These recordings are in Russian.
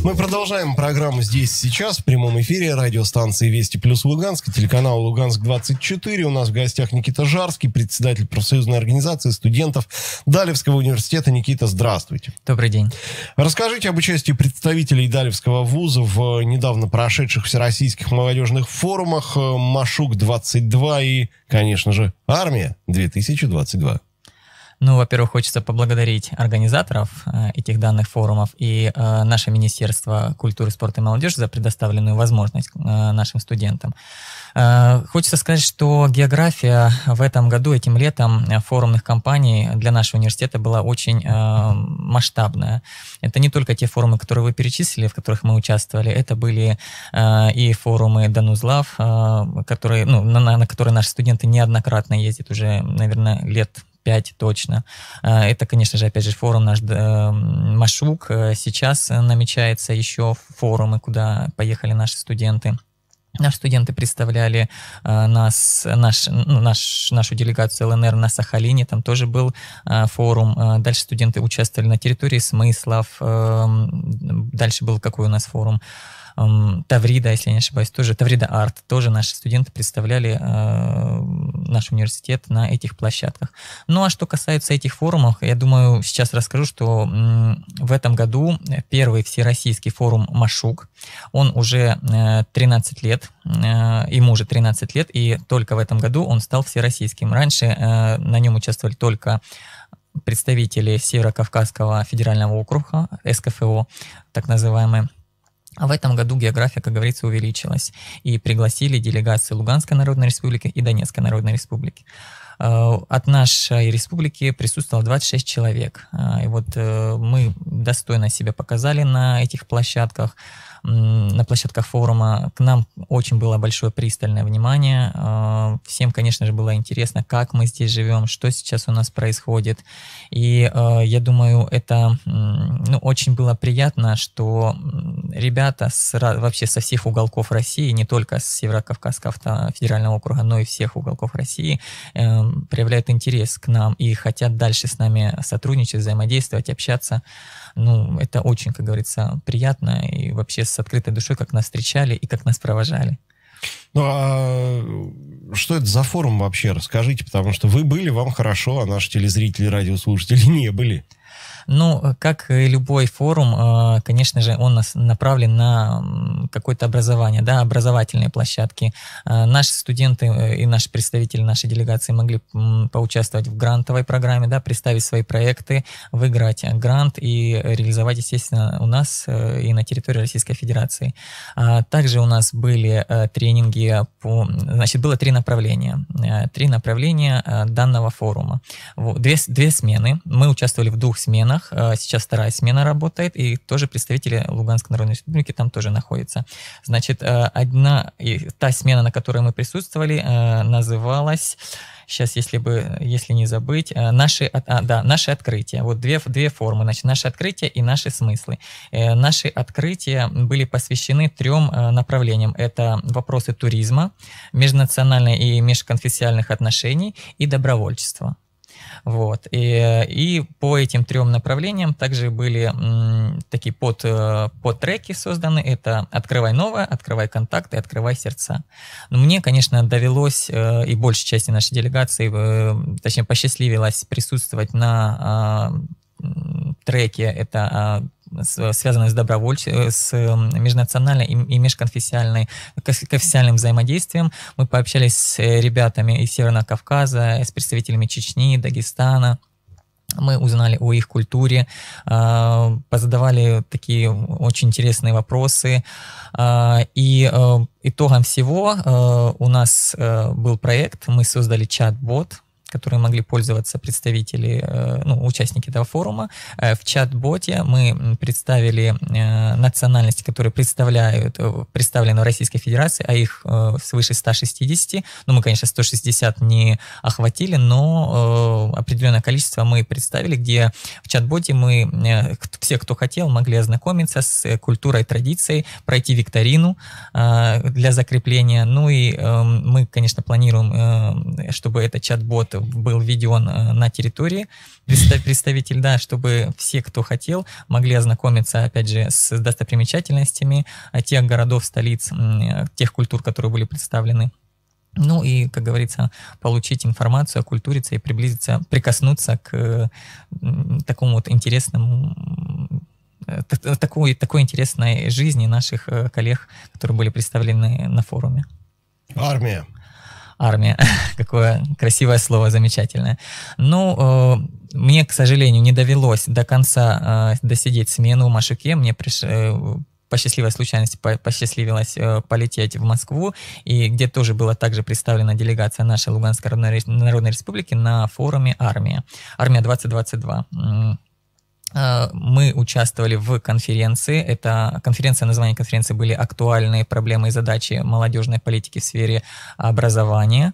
Мы продолжаем программу «Здесь сейчас» в прямом эфире радиостанции «Вести плюс Луганск», телеканал «Луганск-24». У нас в гостях Никита Жарский, председатель профсоюзной организации студентов Далевского университета. Никита, здравствуйте. Добрый день. Расскажите об участии представителей Далевского вуза в недавно прошедших всероссийских молодежных форумах «Машук-22» и, конечно же, «Армия-2022». Ну, во-первых, хочется поблагодарить организаторов этих данных форумов и наше Министерство культуры, спорта и молодежи за предоставленную возможность нашим студентам. Хочется сказать, что география в этом году, этим летом форумных кампаний для нашего университета была очень масштабная. Это не только те форумы, которые вы перечислили, в которых мы участвовали, это были и форумы Данузлав, которые, на которые наши студенты неоднократно ездят уже, наверное, лет 5 точно. Это, конечно же, опять же, форум наш Машук. Сейчас намечается еще форумы, куда поехали наши студенты. Наши студенты представляли нашу делегацию ЛНР на Сахалине, там тоже был форум. Дальше студенты участвовали на территории Смыслов. Дальше был какой у нас форум? Таврида, если я не ошибаюсь, тоже Таврида Арт, тоже наши студенты представляли наш университет на этих площадках. Ну а что касается этих форумов, я думаю, сейчас расскажу, что в этом году первый всероссийский форум Машук, он уже 13 лет, ему уже 13 лет, и только в этом году он стал всероссийским. Раньше на нем участвовали только представители Северо-Кавказского федерального округа, СКФО, так называемые. А в этом году география, как говорится, увеличилась. И пригласили делегации Луганской Народной Республики и Донецкой Народной Республики. От нашей республики присутствовало 26 человек. И вот мы достойно себя показали на этих площадках, на площадках форума. К нам очень было большое пристальное внимание. Всем, конечно же, было интересно, как мы здесь живем, что сейчас у нас происходит. И я думаю, это очень было приятно, что ребята вообще со всех уголков России, не только с Северо-Кавказского федерального округа, но и всех уголков России, проявляют интерес к нам и хотят дальше с нами сотрудничать, взаимодействовать, общаться. Это очень, как говорится, приятно и вообще с открытой душой, как нас встречали и как нас провожали. Ну, а что это за форум вообще? Расскажите, потому что вы были, вам хорошо, а наши телезрители, радиослушатели не были. Как и любой форум, конечно же, он направлен на какое-то образование, да, образовательные площадки. Наши студенты и наши представители нашей делегации могли поучаствовать в грантовой программе, да, представить свои проекты, выиграть грант и реализовать, естественно, у нас и на территории Российской Федерации. Также у нас были тренинги было 3 направления. 3 направления данного форума. 2 смены. Мы участвовали в 2 сменах. Сейчас 2-я смена работает, и тоже представители Луганской Народной Республики там тоже находятся. Значит, та смена, на которой мы присутствовали, называлась, сейчас, если не забыть, наши открытия. Вот две формы, значит, наши открытия и наши смыслы. Наши открытия были посвящены 3 направлениям. Это вопросы туризма, межнациональных и межконфессиональных отношений и добровольчества. Вот. И по этим 3 направлениям также были такие подтреки созданы. Это «Открывай новое», «Открывай контакты», «Открывай сердца». Но мне, конечно, довелось, и большей части нашей делегации, точнее, посчастливилось присутствовать на треке. Это связанные с межнациональным и межконфессиональным взаимодействием. Мы пообщались с ребятами из Северного Кавказа, с представителями Чечни, Дагестана. Мы узнали о их культуре, позадавали такие очень интересные вопросы. И итогом всего у нас был проект, мы создали чат-бот, которые могли пользоваться представители, участники этого форума. В чат-боте мы представили национальности, которые представлены в Российской Федерации, а их свыше 160. Мы, конечно, 160 не охватили, но определенное количество мы представили, где в чат-боте все, кто хотел, могли ознакомиться с культурой, традицией, пройти викторину для закрепления. Мы, конечно, планируем, чтобы этот чат-бот был введен на территории представитель, да, чтобы все, кто хотел, могли ознакомиться, опять же, с достопримечательностями тех городов, столиц, тех культур, которые были представлены. Ну и, как говорится, получить информацию, окультуриться и приблизиться, прикоснуться к такому вот интересному, такой интересной жизни наших коллег, которые были представлены на форуме. Армия. Какое красивое слово, замечательное. Ну, мне, к сожалению, не довелось до конца досидеть смену в Машуке. Мне по счастливой случайности посчастливилось полететь в Москву, и где тоже была также представлена делегация нашей Луганской Народной Республики на форуме «Армия». «Армия-2022». Мы участвовали в конференции. Название конференции были «Актуальные проблемы и задачи молодежной политики в сфере образования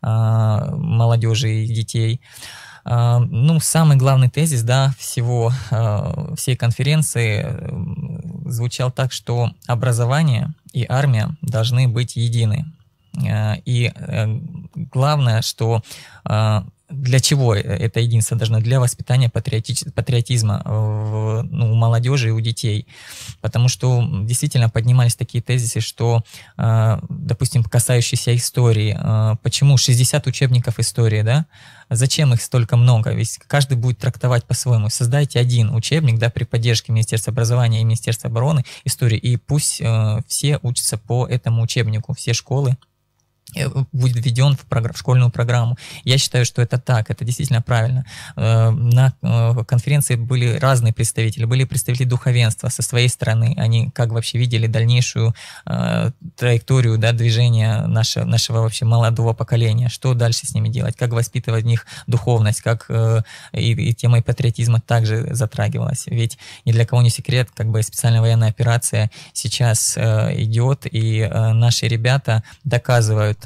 молодежи и детей». Ну, самый главный тезис, да, всей конференции звучал так, что образование и армия должны быть едины. И главное, что для чего это единство должно? Для воспитания патриотизма у молодежи и у детей. Потому что действительно поднимались такие тезисы, что, допустим, касающиеся истории. Почему 60 учебников истории, да? Зачем их столько много? Ведь каждый будет трактовать по-своему. Создайте один учебник, да, при поддержке Министерства образования и Министерства обороны истории, и пусть все учатся по этому учебнику, все школы будет введен в школьную программу. Я считаю, что это так, это действительно правильно. На конференции были разные представители, были представители духовенства со своей стороны, они как вообще видели дальнейшую траекторию, да, движения нашего вообще молодого поколения, что дальше с ними делать, как воспитывать в них духовность, как и тема патриотизма также затрагивалась. Ведь ни для кого не секрет, как бы специальная военная операция сейчас идет, и наши ребята доказывают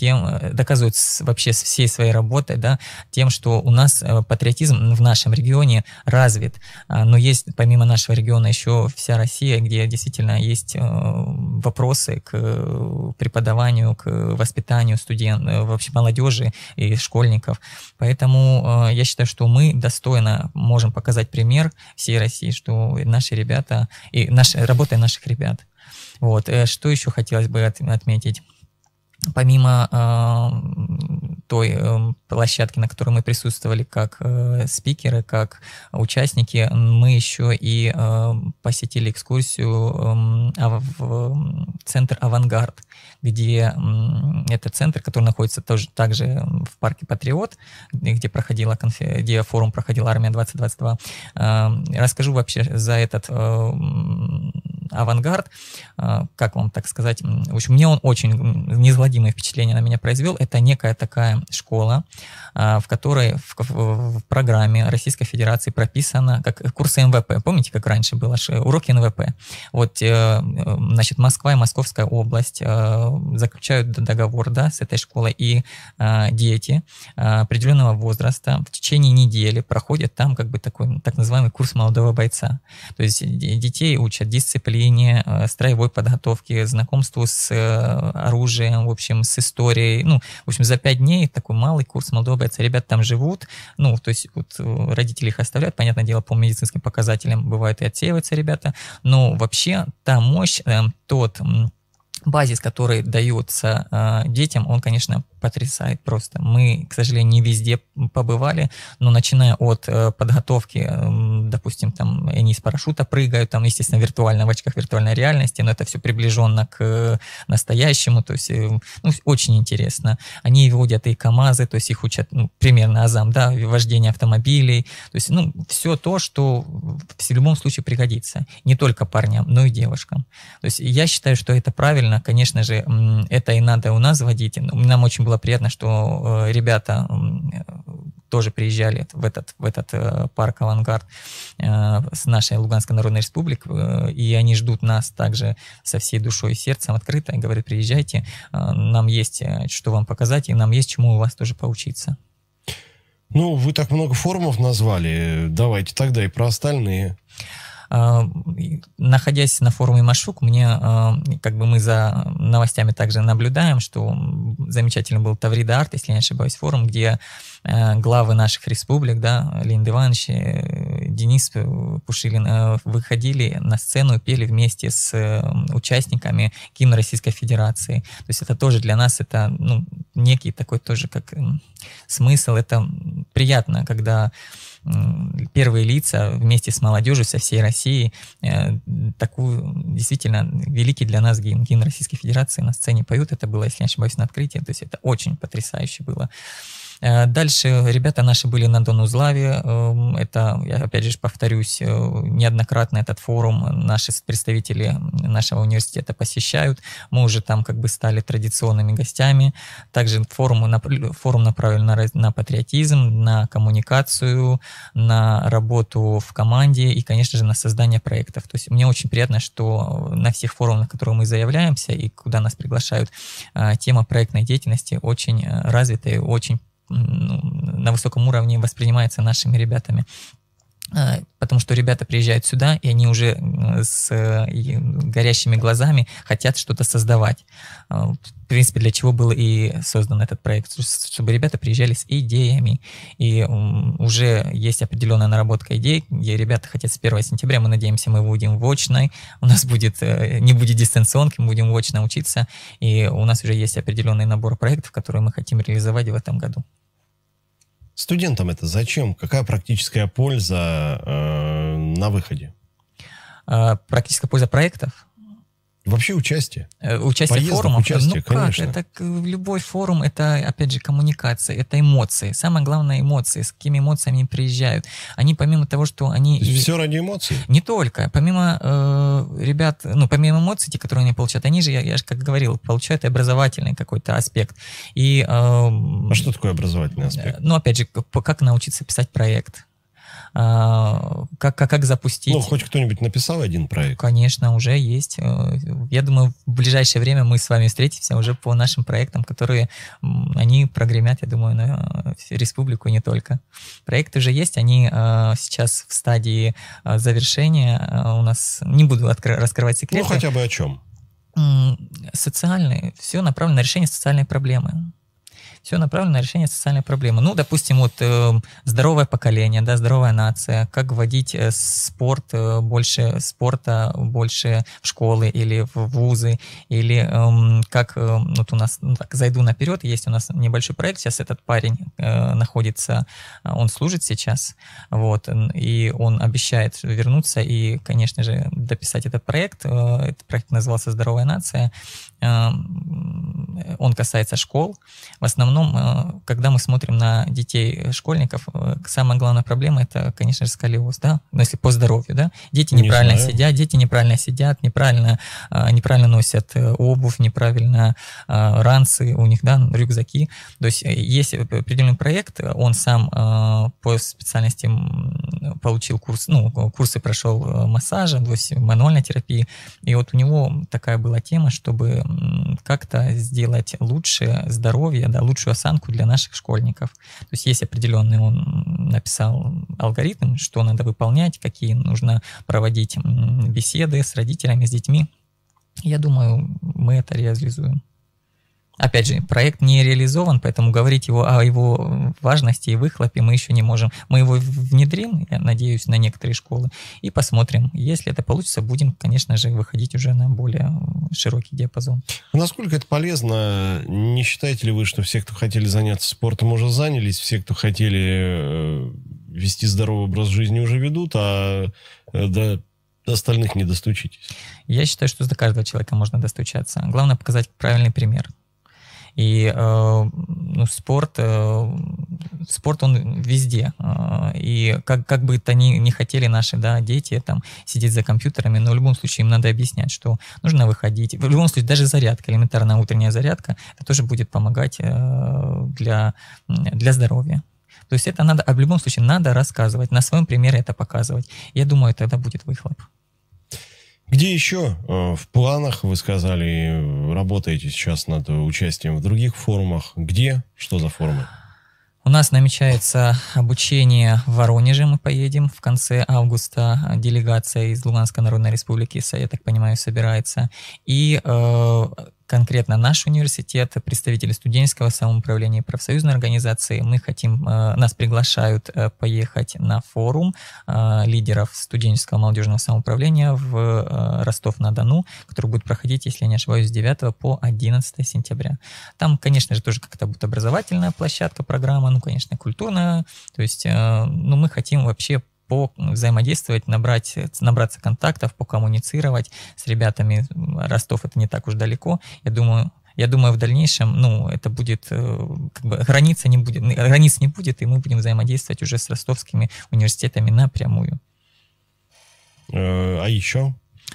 вообще всей своей работой, да, тем, что у нас патриотизм в нашем регионе развит. Но есть помимо нашего региона еще вся Россия, где действительно есть вопросы к преподаванию, к воспитанию вообще молодежи и школьников. Поэтому я считаю, что мы достойно можем показать пример всей России, что наши ребята и работа наших ребят. Вот. Что еще хотелось бы отметить? Помимо той площадки, на которой мы присутствовали как спикеры, как участники, мы еще и посетили экскурсию в центр «Авангард», где это центр, который находится также в парке «Патриот», где форум проходил «Армия-2022». Расскажу вообще за этот «Авангард», как вам так сказать, в общем, мне он очень неизгладимое впечатление на меня произвел. Это некая такая школа, в которой в программе Российской Федерации прописано как курсы МВП. Помните, как раньше было? Уроки НВП. Вот, значит, Москва и Московская область заключают договор, да, с этой школой, и дети определенного возраста в течение недели проходят там как бы такой так называемый курс молодого бойца. То есть детей учат дисциплине, строевой подготовке, знакомству с оружием, в общем, с историей. Ну, в общем, за 5 дней такой малый курс молодого бойца. Ребята там живут, ну, то есть вот родители их оставляют, понятное дело, по медицинским показателям бывает и отсеиваются ребята, но вообще та мощь, тот базис, который дается детям, он, конечно, потрясает просто. Мы, к сожалению, не везде побывали, но начиная от подготовки, допустим, там они с парашюта прыгают, там, естественно, виртуально, в очках виртуальной реальности, но это все приближенно к настоящему, то есть, ну, очень интересно. Они вводят и КАМАЗы, то есть их учат, ну, примерно азам, да, вождение автомобилей, то есть, ну, все то, что в любом случае пригодится, не только парням, но и девушкам. То есть я считаю, что это правильно, конечно же, это и надо у нас вводить. Нам очень было приятно, что ребята тоже приезжали в этот парк «Авангард» с нашей Луганской Народной Республики, и они ждут нас также со всей душой и сердцем открыто, и говорят: приезжайте, нам есть что вам показать, и нам есть чему у вас тоже поучиться. Ну, вы так много форумов назвали, давайте тогда и про остальные. Находясь на форуме Машук, мы за новостями также наблюдаем, что замечательный был Таврида Арт, если я не ошибаюсь, форум, где главы наших республик, да, Леонид Иванович, Денис Пушилин, выходили на сцену, пели вместе с участниками гимн Российской Федерации. То есть это тоже для нас это некий такой тоже как смысл. Это приятно, когда первые лица вместе с молодежью со всей России такую действительно великий для нас гимн Российской Федерации на сцене поют. Это было, если не ошибаюсь, на открытии. То есть это очень потрясающе было. Дальше ребята наши были на Донузлаве. Это, я опять же повторюсь, неоднократно этот форум наши представители нашего университета посещают. Мы уже там как бы стали традиционными гостями. Также форум направлен на патриотизм, на коммуникацию, на работу в команде и, конечно же, на создание проектов. То есть мне очень приятно, что на всех форумах, на которые мы заявляемся и куда нас приглашают, тема проектной деятельности очень развитая, очень на высоком уровне воспринимается нашими ребятами. Потому что ребята приезжают сюда, и они уже с горящими глазами хотят что-то создавать. В принципе, для чего был и создан этот проект, чтобы ребята приезжали с идеями. И уже есть определенная наработка идей, где ребята хотят с 1 сентября, мы надеемся, мы будем в очной, у нас не будет дистанционки, мы будем в очно учиться, и у нас уже есть определенный набор проектов, которые мы хотим реализовать в этом году. Студентам это зачем? Какая практическая польза на выходе? Практическая польза проектов? Вообще участие. Участие в форумах? Участие, конечно. Это любой форум, это, опять же, коммуникация, это эмоции. Самое главное — эмоции. С какими эмоциями они приезжают. Они помимо того, что они... Все ради эмоций? Не только. Помимо ребят, помимо эмоций, те, которые они получают, они же, я же как говорил, получают и образовательный какой-то аспект. И, а что такое образовательный аспект? Опять же, как научиться писать проект. Как запустить. Хоть кто-нибудь написал один проект? Конечно, уже есть. Я думаю, в ближайшее время мы с вами встретимся уже по нашим проектам, которые, они прогремят, я думаю, на республику и не только. Проекты уже есть, они сейчас в стадии завершения. У нас, не буду раскрывать секреты. Хотя бы о чем? Социальные. Все направлено на решение социальной проблемы. Все направлено на решение социальной проблемы. Допустим, здоровое поколение, да, здоровая нация, как вводить спорт, больше спорта, больше в школы или в вузы, или как, у нас, зайду наперед, есть у нас небольшой проект, сейчас этот парень находится, он служит сейчас, и он обещает вернуться и, конечно же, дописать этот проект. Этот проект назывался «Здоровая нация». Он касается школ. В основном, когда мы смотрим на детей школьников, самая главная проблема — это, конечно же, сколиоз, да? Если по здоровью, да? Дети неправильно сидят, неправильно носят обувь, неправильно ранцы у них, да, рюкзаки. То есть есть определенный проект, он сам по специальности получил курсы прошел массажа, то есть мануальной терапии. И у него такая была тема, чтобы как-то сделать лучшее здоровье, да, лучшую осанку для наших школьников. То есть есть определенный, он написал алгоритм, что надо выполнять, какие нужно проводить беседы с родителями, с детьми. Я думаю, мы это реализуем. Опять же, проект не реализован, поэтому говорить о его важности и выхлопе мы еще не можем. Мы его внедрим, я надеюсь, на некоторые школы и посмотрим. Если это получится, будем, конечно же, выходить уже на более широкий диапазон. Насколько это полезно? Не считаете ли вы, что все, кто хотели заняться спортом, уже занялись, все, кто хотели вести здоровый образ жизни, уже ведут, а до остальных не достучитесь? Я считаю, что до каждого человека можно достучаться. Главное показать правильный пример. И спорт, он везде. И как бы это ни хотели наши, да, дети там сидеть за компьютерами, но в любом случае им надо объяснять, что нужно выходить. В любом случае даже зарядка, элементарная утренняя зарядка, это тоже будет помогать для здоровья. То есть это надо, в любом случае надо рассказывать, на своем примере это показывать. Я думаю, тогда будет выхлоп. Где еще в планах, вы сказали, работаете сейчас над участием в других форумах? Где? Что за форумы? У нас намечается обучение в Воронеже, мы поедем в конце августа. Делегация из Луганской Народной Республики, я так понимаю, собирается. И конкретно наш университет, представители студенческого самоуправления и профсоюзной организации, мы хотим, нас приглашают поехать на форум лидеров студенческого молодежного самоуправления в Ростов-на-Дону, который будет проходить, если я не ошибаюсь, с 9 по 11 сентября. Там, конечно же, тоже как-то будет образовательная площадка, программа, ну, конечно, культурная. То есть, ну, мы хотим вообще взаимодействовать, набраться контактов, покоммуницировать с ребятами. Ростов — это не так уж далеко. Я думаю, в дальнейшем, ну, это будет, как бы, границ не будет, и мы будем взаимодействовать уже с ростовскими университетами напрямую. А еще?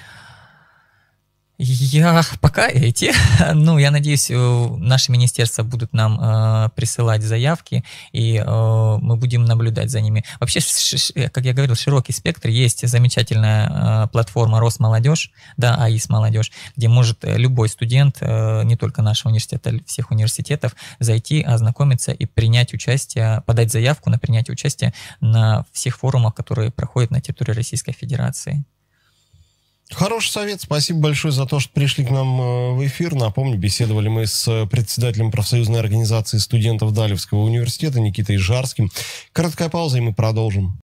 Пока эти, ну, я надеюсь, наши министерства будут нам присылать заявки, и мы будем наблюдать за ними. Вообще, как я говорил, широкий спектр. Есть замечательная платформа Росмолодежь, да, АИС Молодежь, где может любой студент, не только нашего университета, а всех университетов, зайти, ознакомиться и принять участие, подать заявку на принятие участия на всех форумах, которые проходят на территории Российской Федерации. Хороший совет. Спасибо большое за то, что пришли к нам в эфир. Напомню, беседовали мы с председателем профсоюзной организации студентов Далевского университета Никитой Жарским. Короткая пауза, и мы продолжим.